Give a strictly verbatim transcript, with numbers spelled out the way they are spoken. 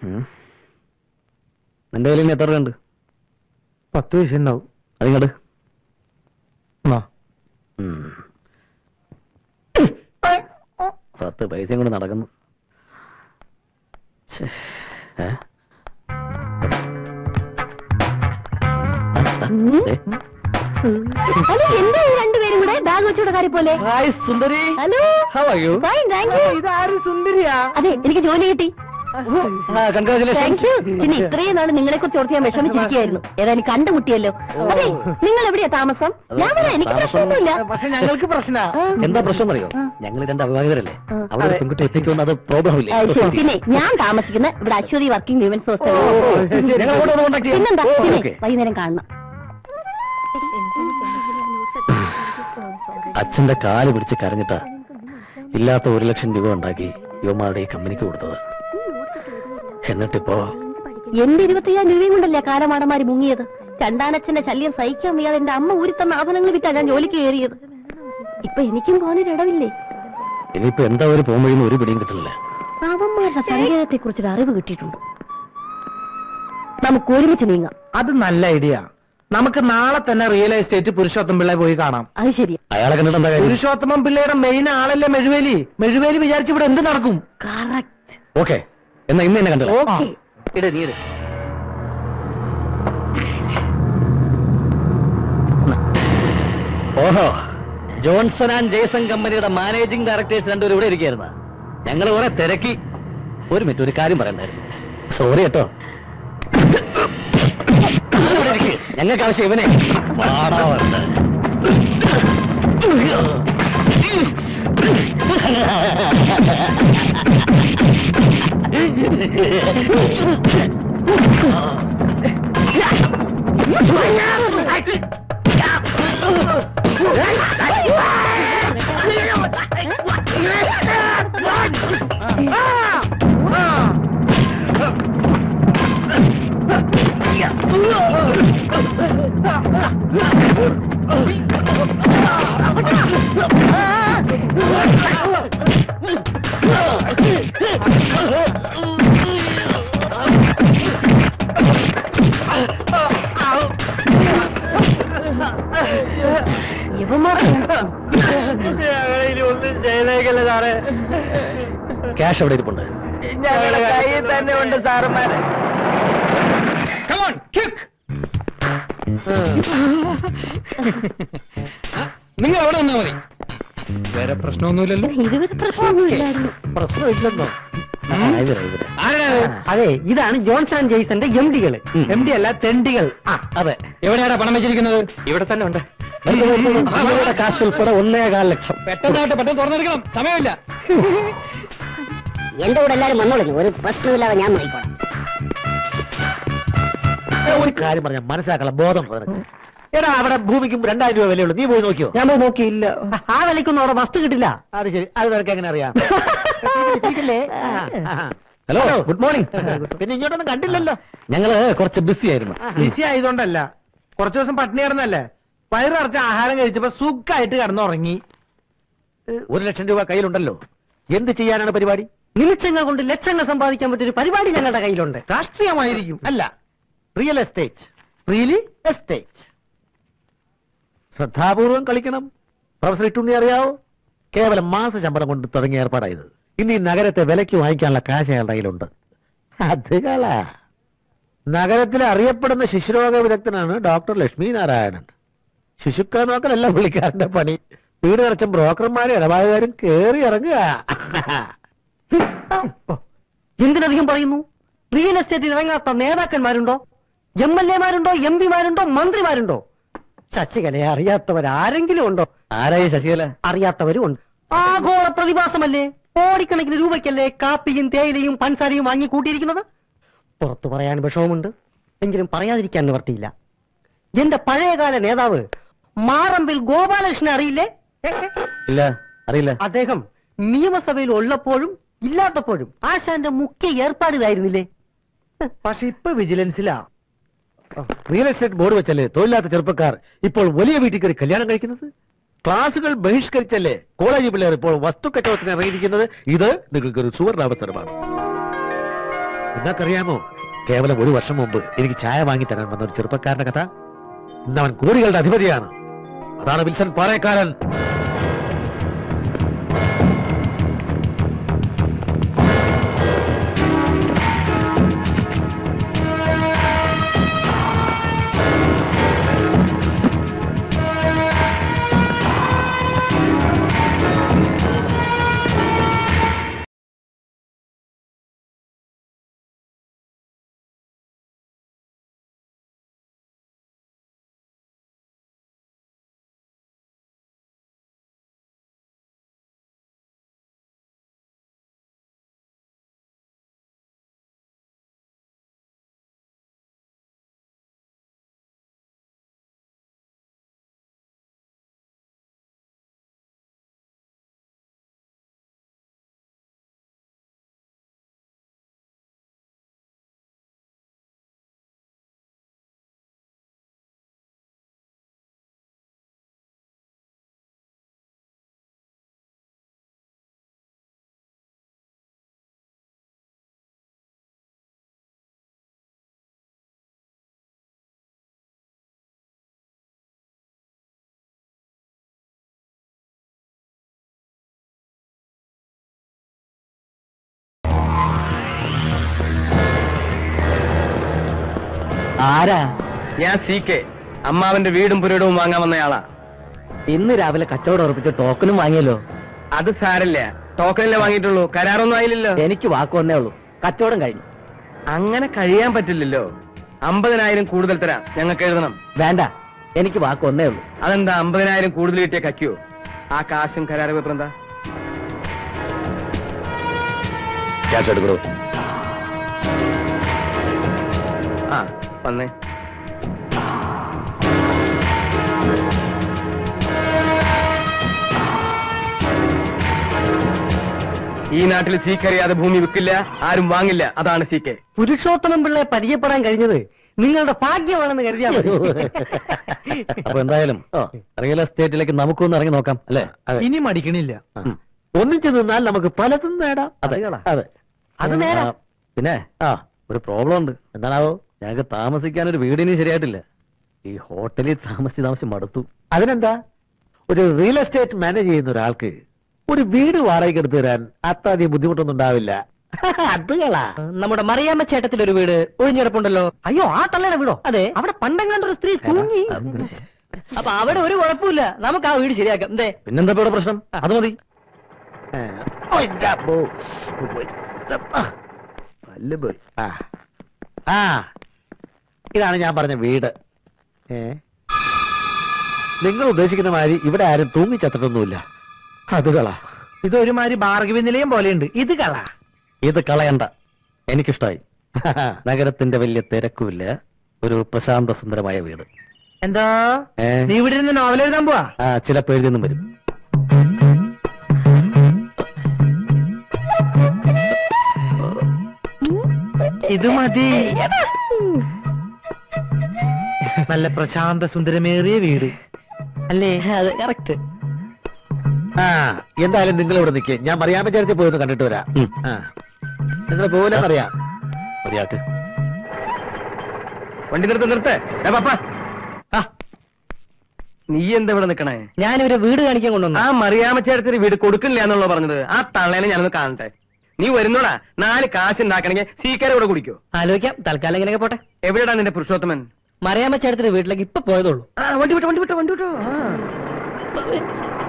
നിന്റെ കയ്യിൽ എത്ര രൂപ ഉണ്ട്? പത്ത് പൈസ ഉണ്ടാവും. അതിങ്ങോട്ട് പത്ത് പൈസയും കൊണ്ട് നടക്കുന്നു. ഹലോ, എന്താ രണ്ടുപേരും കൂടെ ബാഗ് വെച്ചോടെ കാര്യം പോലെ? സുന്ദരി. ഹലോ, ഇതാരും സുന്ദരിയാ? അതെ, എനിക്ക് ജോലി കിട്ടി. Thank you. പിന്നെ ഇത്രയും നാള് നിങ്ങളെ കുറിച്ച് ഓർത്ത് ഞാൻ വിഷമിച്ചിരിക്കുകയായിരുന്നു. ഏതായാലും കണ്ടുമുട്ടിയല്ലോ. അതെ, നിങ്ങൾ എവിടെയാ താമസം? ഞാൻ പറയാം, എനിക്ക് പ്രശ്നമൊന്നുമില്ല. പക്ഷെ ഞങ്ങൾക്ക് പ്രശ്ന. എന്താ പ്രശ്നം അറിയോ? ഞങ്ങൾ രണ്ട് അഭിഭാഷകരല്ലേ, അവിടെ പെൺകുട്ടി എത്തിക്കുമെന്ന് അത് പ്രോബ്ലം ഇല്ല. പിന്നെ ഞാൻ താമസിക്കുന്ന ഇവിടെ അശ്വതി വർക്കിംഗ് വിമൻസ് ഹോസ്റ്റൽ. പിന്നെന്താ, വൈകുന്നേരം കാണണം. അച്ഛന്റെ കാല് പിടിച്ച് കരഞ്ഞിട്ടാ ഇല്ലാത്ത ഒരു ലക്ഷം രൂപ ഉണ്ടാക്കി യുവമാരുടെ ഈ കമ്പനിക്ക് കൊടുത്തത്. എന്നിട്ടിപ്പോ എന്റെ ഇരുപത്തയ്യായിരം രൂപയും കൊണ്ടല്ലേ കാലമാടന്മാര് മുങ്ങിയത്. രണ്ടാനച്ഛന്റെ ശല്യം സഹിക്കാൻ വയ്യാതെ എന്റെ അമ്മ ഊരിത്തന്ന ആഭരണങ്ങൾ വിറ്റാ ഞാൻ ജോലിക്ക് കയറിയത്. ഇപ്പൊ എനിക്കും പോകാനൊരിടവില്ലേ? ഇനിയിപ്പോ എന്താ ഒരു പോകുമ്പോഴൊന്നും ഒരു പിടിയും കിട്ടില്ല. പാവന്മാരുടെ സങ്കേതത്തെ കുറിച്ചൊരു അറിവ് കിട്ടിയിട്ടുണ്ട്. നമുക്ക് ഒരുമിച്ച് നീങ്ങാം. അത് നല്ല ഐഡിയ. നമുക്ക് നാളെ തന്നെ റിയൽ എസ്റ്റേറ്റ് പുരുഷോത്തം പിള്ളയെ പോയി കാണാം. അത് ശരി. അയാളെ കണ്ടിട്ട് എന്താ കാര്യം? പുരുഷോത്തമൻ പിള്ളയുടെ മെയിൻ ആളല്ലേ മെഴുവേലി. മെഴുവേലി വിചാരിച്ച് ഇവിടെ എന്ത് നടക്കും? ഓക്കെ, എന്നാ ഇന്ന് എന്നെ കണ്ടല്ലോ. ഓഹോ, ജോൺസൺ ആൻഡ് ജേസൺ കമ്പനിയുടെ മാനേജിംഗ് ഡയറക്ടേഴ്സ് രണ്ടുപേരും ഇവിടെ ഇരിക്കുകയായിരുന്നു. ഞങ്ങൾ കുറെ തിരക്കി. ഒരു മിനിറ്റ്, ഒരു കാര്യം പറയണ്ടായിരുന്നു. സോറി കേട്ടോ. ഞങ്ങൾക്ക് ആവശ്യം ഇവനെ. ഒന്നും ചെയ്തേക്കല്ലേ സാറേ. ക്യാഷ് എവിടെ ഇരിപ്പുണ്ട്? ഞങ്ങളുടെ കയ്യിൽ തന്നെ ഉണ്ട് സാറന്മാരെ. നിങ്ങൾ അവിടെ നിന്നാ മതി. വേറെ പ്രശ്നമൊന്നുമില്ലല്ലോ. പ്രശ്നമില്ലെന്നോ? അതെ, ഇതാണ് ജോൺസൺ ആൻഡ് ജെയ്സന്റെ എം ഡികള്. എം ഡി അല്ല, തെണ്ടികൾ. അതെ. എവിടെയാണ് പണം വെച്ചിരിക്കുന്നത്? ഇവിടെ തന്നെ ഉണ്ട്. കാശ് ഉൾപ്പെടെ ഒന്നേകാൽ ലക്ഷം. പെട്ടെന്നായിട്ട് പെട്ടെന്ന് തുറന്നെടുക്കണം, സമയമില്ല. എന്റെ കൂടെ എല്ലാരും വന്നോളൂ, ഒരു പ്രശ്നമില്ലാതെ ഞാൻ നോക്കിക്കോളാം. ഒരു കാര്യം പറഞ്ഞാൽ മനസ്സിലാക്കണം, ബോധം. എടാ, അവിടെ ഭൂമിക്കും രണ്ടായിരം രൂപ വിലയുള്ളൂ. നീ പോയി നോക്കിയോ? ഞാൻ പോയി നോക്കിയില്ല. ആ വിലയ്ക്കൊന്നും അവിടെ വസ്തു കിട്ടില്ല. അത് ശരി, അത് നിനക്ക് എങ്ങനെ അറിയാം? Hello, good morning. പിന്നെ ഇങ്ങോട്ടൊന്നും കണ്ടില്ലല്ലോ. ഞങ്ങള് കുറച്ച് ബിസി ആയിരുന്നു. ബിസി ആയതുകൊണ്ടല്ല, കുറച്ചു ദിവസം പട്ടിണി കിടന്നല്ലേ. വയറിറച്ച ആഹാരം കഴിച്ചപ്പോ സുഖമായിട്ട് കിടന്നുറങ്ങി. ഒരു ലക്ഷം രൂപ കയ്യിലുണ്ടല്ലോ. എന്ത് ചെയ്യാനാണ് പരിപാടി? നിമിഷങ്ങൾ കൊണ്ട് ലക്ഷങ്ങൾ സമ്പാദിക്കാൻ പറ്റിയൊരു പരിപാടി ഞങ്ങളുടെ കയ്യിലുണ്ട്. രാഷ്ട്രീയമായിരിക്കും. അല്ല, റിയൽ എസ്റ്റേറ്റ്. Really estate. ശ്രദ്ധാപൂർവം കളിക്കണം. പ്രൊഫസർ ഇട്ടുണ്ണി അറിയാവോ? കേവലം മാസ ശമ്പളം കൊണ്ട് തുടങ്ങിയ ഏർപ്പാടായത്. ഇനി നഗരത്തെ വിലയ്ക്ക് വാങ്ങിക്കാനുള്ള കാശ് അയാളുടെ കയ്യിലുണ്ട്. അത് കള. നഗരത്തിലെ അറിയപ്പെടുന്ന ശിശുരോഗ വിദഗ്ധനാണ് ഡോക്ടർ ലക്ഷ്മി നാരായണൻ. ശിശുക്ക നോക്കലല്ല പുള്ളിക്കാരന്റെ പണി. വീട് നിറച്ച ബ്രോക്കർമാരും ഇടപാടുകാരും കേറി ഇറങ്ങുക. എന്തിനധികം പറയുന്നു? റിയൽ എസ്റ്റേറ്റിൽ ഇറങ്ങാത്ത നേതാക്കന്മാരുണ്ടോ? എം എൽ എമാരുണ്ടോ? എം പിമാരുണ്ടോ? മന്ത്രിമാരുണ്ടോ? ശശികലയെ അറിയാത്തവരാരെങ്കിലും ഉണ്ടോ? ആരായി ശശികല? അറിയാത്തവരും ഉണ്ട്. ആഗോള പ്രതിഭാസമല്ലേ. കോടിക്കണക്കിന് രൂപയ്ക്കല്ലേ കാപ്പിയും തേയിലയും പഞ്ചസാരയും വാങ്ങി കൂട്ടിയിരിക്കുന്നത്. പുറത്തു പറയാൻ വിഷമമുണ്ട്, എങ്കിലും പറയാതിരിക്കാൻ നിവർത്തിയില്ല. എന്റെ പഴയകാല നേതാവ് മാറമ്പിൽ ഗോപാലകൃഷ്ണൻ അറിയില്ലേ? ഇല്ല, അറിയില്ല. അദ്ദേഹം നിയമസഭയിൽ ഉള്ളപ്പോഴും ഇല്ലാത്തപ്പോഴും ആശാന്റെ മുഖ്യ ഏർപ്പാട് ഇതായിരുന്നില്ലേ? പക്ഷെ ഇപ്പൊ വിജിലൻസിലാ. റിയൽ എസ്റ്റേറ്റ് ബോർഡ് വെച്ചല്ലേ തൊഴിലാത്ത ചെറുപ്പക്കാർ ഇപ്പോൾ വലിയ വീട്ടിൽ കയറി കല്യാണം കഴിക്കുന്നത്? ക്ലാസുകൾ ബഹിഷ്കരിച്ചല്ലേ കോളേജ് പിള്ളേർ ഇപ്പോൾ വസ്തു കച്ചവടത്തിന് ഇറങ്ങിയിരിക്കുന്നത്? ഇത് നിങ്ങൾക്കൊരു സുവർണാവസരമാണ്. നിങ്ങൾക്കറിയാമോ, കേവലം ഒരു വർഷം മുമ്പ് എനിക്ക് ചായ വാങ്ങി തരാൻ വന്ന ഒരു ചെറുപ്പക്കാരന്റെ കഥ. ഇന്ന് അവൻ കോടികളുടെ അധിപതിയാണ്. അതാണ് വിൽസൺ പാറേക്കാരൻ. ആരാ? ഞാൻ സി കെ. അമ്മാവന്റെ വീടും പുരയിടവും വാങ്ങാൻ വന്നയാളാ. ഇന്ന് രാവിലെ കച്ചവടം ഉറപ്പിച്ച് ടോക്കണും വാങ്ങിയല്ലോ. അത് സാരല്ല, ടോക്കനല്ലേ വാങ്ങിയിട്ടുള്ളൂ, കരാറൊന്നും ആയില്ലല്ലോ. എനിക്ക് വാക്ക് വന്നേ ഉള്ളൂ, കച്ചവടം കഴിഞ്ഞു. അങ്ങനെ കഴിയാൻ പറ്റില്ലല്ലോ. അമ്പതിനായിരം കൂടുതൽ തരാം, ഞങ്ങൾക്ക് എഴുതണം. വേണ്ട, എനിക്ക് വാക്ക് വന്നേ ഉള്ളൂ. അതെന്താ, അമ്പതിനായിരം കൂടുതൽ കിട്ടിയ കയ്ക്കോ? ആ കാശും കരാറ് പേപ്പർ എന്താ? ക്യാഷ് എടുക്കണോ? ആ വന്നേ. ഈ നാട്ടിൽ സി കെ അറിയാതെ ഭൂമി വിൽക്കില്ല, ആരും വാങ്ങില്ല. അതാണ് സി കെ. പുരുഷോത്തമൻ പിള്ളയെ പരിചയപ്പെടാൻ കഴിഞ്ഞത് നിങ്ങളുടെ ഭാഗ്യമാണെന്ന് കരുതിയാൽ മതി. അപ്പൊ എന്തായാലും റിയൽ എസ്റ്റേറ്റിലേക്ക് നമുക്കൊന്ന് ഇറങ്ങി നോക്കാം അല്ലേ? ഇനി മടിക്കണില്ല. ഒന്നിച്ചു നിന്നാൽ നമുക്ക് പലതും നേടാം. അതെ അതെ, അത് നേടാം. പിന്നെ ആ ഒരു പ്രോബ്ലം ഉണ്ട്. എന്താണാവോ? ഞങ്ങൾക്ക് താമസിക്കാൻ ഒരു വീടിന് ശരിയായിട്ടില്ല. ഈ ഹോട്ടലിൽ താമസിച്ച് താമസിച്ച് മടുത്തു. അതിനെന്താ, ഒരു റിയൽ എസ്റ്റേറ്റ് മാനേജ് ചെയ്യുന്ന ഒരാൾക്ക് ഒരു വീട് വാടകയ്ക്ക് എടുത്തു തരാൻ അത്രയധികം ബുദ്ധിമുട്ടൊന്നും ഉണ്ടാവില്ല. അതുകളാ. നമ്മുടെ മറിയാമ്മ ചേട്ടത്തിൽ ഒരു വീട് ഒഴിഞ്ഞെടുപ്പുണ്ടല്ലോ. അയ്യോ, ആ തള്ളയുടെ വീടോ? അതെ, അവിടെ പണ്ടെങ്ങാണ്ടൊരു സ്ത്രീ തൂങ്ങി. അപ്പൊ അവിടെ ഒരു കുഴപ്പമില്ല, നമുക്ക് ആ വീട് ശരിയാക്കാം. എന്തേ? പിന്നെന്താ ഇവിടെ പ്രശ്നം? അത് മതി. ആ, ഇതാണ് ഞാൻ പറഞ്ഞ വീട്. ഏ നിങ്ങൾ ഉദ്ദേശിക്കുന്ന മാതിരി ഇവിടെ ആരും തൂങ്ങിച്ചത്തിട്ടൊന്നുമില്ല. അത് കള. ഇതൊരുമാതിരി ബാർഗവി നിലയം പോലെയുണ്ട്. ഇത് കള. ഇത് കളയണ്ട, എനിക്കിഷ്ടായി. നഗരത്തിന്റെ വലിയ തിരക്കുമില്ല, ഒരു പ്രശാന്ത സുന്ദരമായ വീട്. എന്താ ഏ നീ ഇവിടെ ഇരുന്ന് നോവൽ എഴുതാൻ പോവാ? ആ, ചിലപ്പോൾ എഴുതിയൊന്നും വരും. ഇത് മതി. നല്ല പ്രശാന്ത സുന്ദരമേറിയ വീട് അല്ലേ? അത് കറക്റ്റ്. ആ, എന്തായാലും നിങ്ങൾ ഇവിടെ നിൽക്കേ, ഞാൻ മറിയാമ്മ ചേർത്തി പോയി ഒന്ന് കണ്ടിട്ട് വരാം. നിങ്ങൾ പോലെന്നറിയാം. മതിയാക്ക്. വണ്ടി നിർത്ത് നിർത്ത്. പപ്പ, നീ എന്താ ഇവിടെ നിക്കണേ? ഞാനിവരെ വീട് കാണിക്കാൻ കൊണ്ടുവന്നു. ആ മറിയാമ്മച്ചേടത്തിന് വീട് കൊടുക്കില്ല എന്നുള്ള പറഞ്ഞത്. ആ തള്ളേനെ ഞാനൊന്ന് കാണട്ടെ. നീ വരുന്നോടാ. നാല് കാശ് ഉണ്ടാക്കണമെങ്കിൽ സീക്കാരെ കൂടെ കുടിക്കോ? ആലോചിക്കാം. തൽക്കാലം ഇങ്ങനെയൊക്കെ പോട്ടെ. എവിടെയാണ് നിന്റെ പുരുഷോത്തമൻ? മറിയാമ്മ ചേട്ടത്തിന്റെ വീട്ടിലേക്ക് ഇപ്പൊ പോയതുള്ളൂ. ആ, വണ്ടി വിട്ടോ വണ്ടി വിട്ടോ വണ്ടി വിട്ടോ.